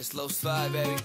Slow slide, baby.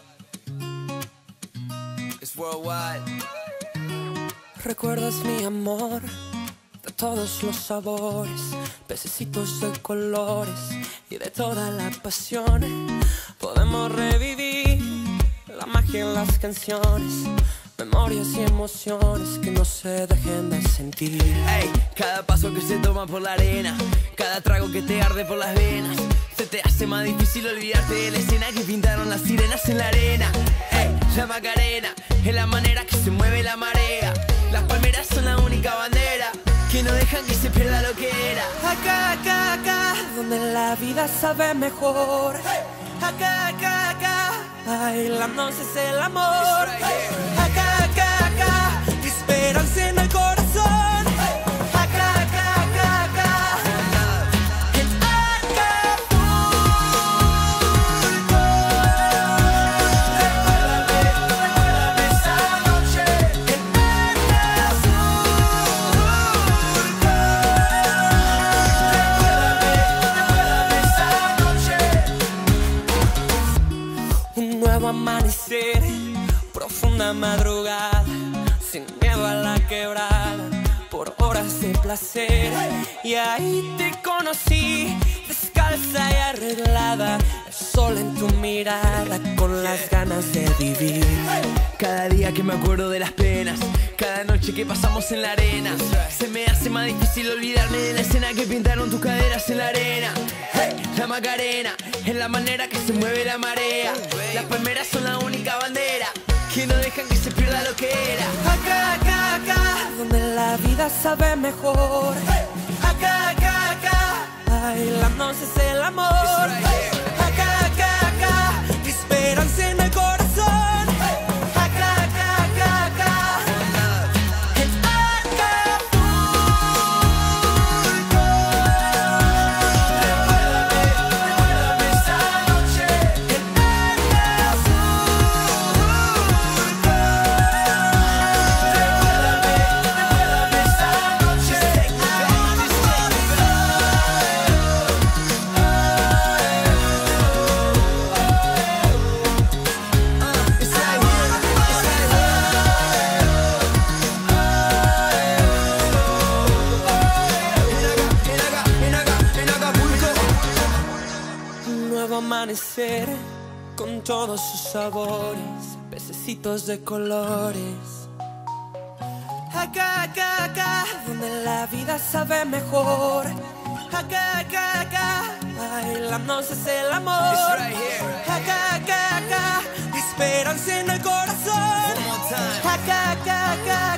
It's worldwide. Recuerdas mi amor de todos los sabores, pececitos de colores y de toda la pasión. Podemos revivir la magia en las canciones, memorias y emociones que no se dejen de sentir. Ey, cada paso que se toma por la arena, cada trago que te arde por las venas, se te hace más difícil olvidarte de la escena que pintaron las sirenas en la arena. Ey, la Macarena es la manera que se mueve la marea. Las palmeras son la única bandera que no dejan que se pierda lo que era. Acá, acá, acá, donde la vida sabe mejor. Acá, acá, acá, bailándonos es el amor. Acá, acá, acá, esperanza en el corazón. Acá, acá, acá, acá, en Acapulco. Recuérdame esa noche en Acapulco. Recuérdame esa noche. Un nuevo amanecer, profunda madrugada, sin miedo a la quebrada, por horas de placer. Y ahí te conocí, descalza y arreglada, el sol en tu mirada, con las ganas de vivir. Cada día que me acuerdo de las penas, cada noche que pasamos en la arena, se me hace más difícil olvidarme de la escena que pintaron tus caderas en la arena. Hey, la Macarena es la manera que se mueve la marea. Las palmeras son la única bandera que no dejan que se pierda lo que era. Acá, acá, acá, donde la vida sabe mejor. Acá, acá, acá, bailándonos es el amor. Acá, acá, acá, esperanza en el corazón. Acá, acá, acá, acá, en Acapulco. Recuérdame esa noche en Recuérdame esa noche en Acapulco. Un nuevo amanecer con todos sus sabores, pececitos de colores. Acá, acá, acá, donde la vida sabe mejor. Acá, acá, acá, bailándonos es el amor. Acá, acá, acá, esperanza en el corazón. Acá, acá, acá.